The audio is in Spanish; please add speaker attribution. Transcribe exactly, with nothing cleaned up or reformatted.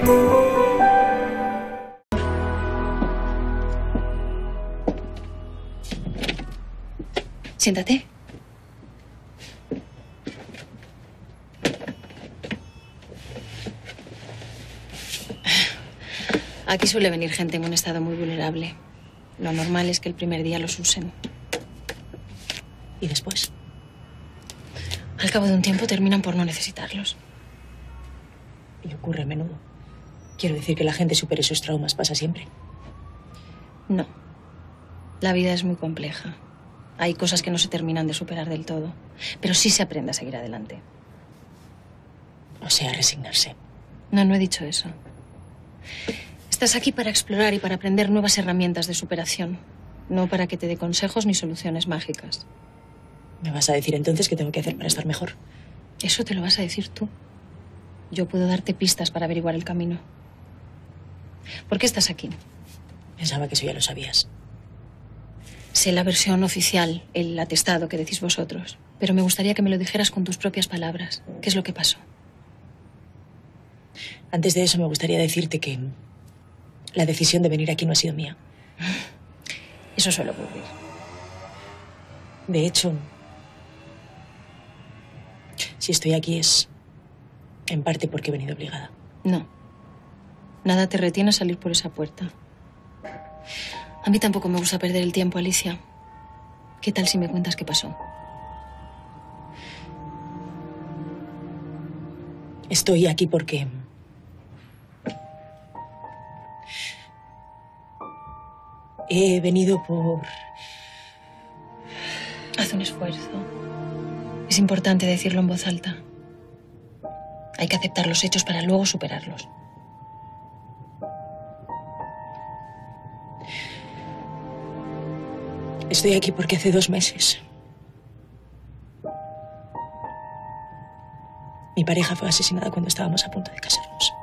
Speaker 1: Siéntate. Aquí suele venir gente en un estado muy vulnerable. Lo normal es que el primer día los usen.
Speaker 2: ¿Y después?
Speaker 1: Al cabo de un tiempo terminan por no necesitarlos.
Speaker 2: Y ocurre a menudo. Quiero decir que la gente supere sus traumas, ¿pasa siempre?
Speaker 1: No. La vida es muy compleja. Hay cosas que no se terminan de superar del todo. Pero sí se aprende a seguir adelante.
Speaker 2: O sea, resignarse.
Speaker 1: No, no he dicho eso. Estás aquí para explorar y para aprender nuevas herramientas de superación. No para que te dé consejos ni soluciones mágicas.
Speaker 2: ¿Me vas a decir entonces qué tengo que hacer para estar mejor?
Speaker 1: Eso te lo vas a decir tú. Yo puedo darte pistas para averiguar el camino. ¿Por qué estás aquí?
Speaker 2: Pensaba que eso ya lo sabías.
Speaker 1: Sé la versión oficial, el atestado que decís vosotros. Pero me gustaría que me lo dijeras con tus propias palabras. ¿Qué es lo que pasó?
Speaker 2: Antes de eso me gustaría decirte que la decisión de venir aquí no ha sido mía.
Speaker 1: Eso suele ocurrir.
Speaker 2: De hecho, si estoy aquí es en parte porque he venido obligada.
Speaker 1: No. Nada te retiene a salir por esa puerta. A mí tampoco me gusta perder el tiempo, Alicia. ¿Qué tal si me cuentas qué pasó?
Speaker 2: Estoy aquí porque he venido por...
Speaker 1: Haz un esfuerzo. Es importante decirlo en voz alta. Hay que aceptar los hechos para luego superarlos.
Speaker 2: Estoy aquí porque hace dos meses mi pareja fue asesinada cuando estábamos a punto de casarnos.